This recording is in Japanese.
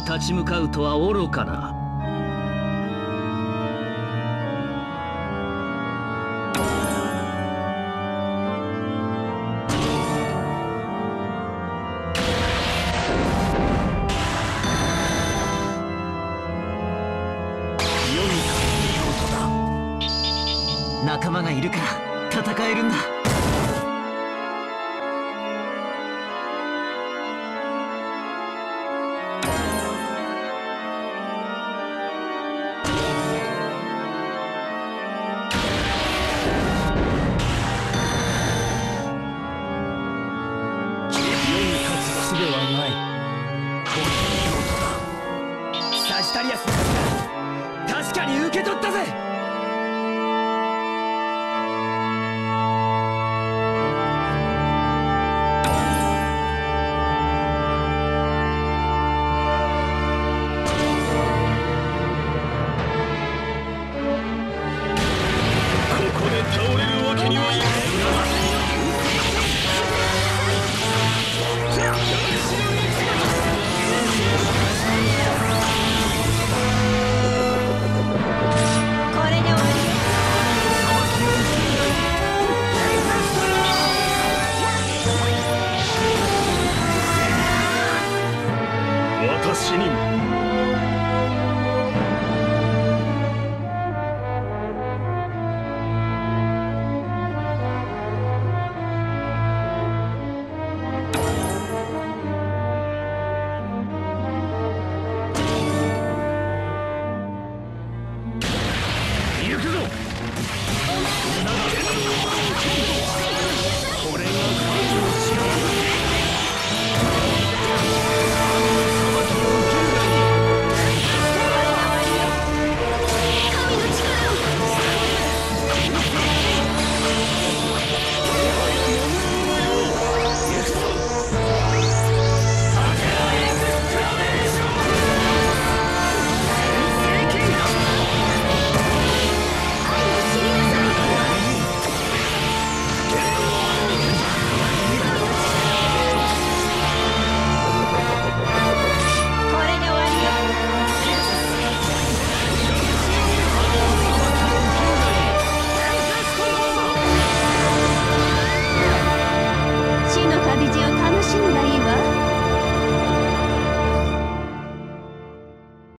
立ち向かうとは愚かな。 仲間がいるから戦えるんだ。 世に勝つ術ではない。この見事だ。 サジタリアスの勝ちだ。確かに受け取ったぜ。 倒れるわけにはいかない。 これで終わり。 私にも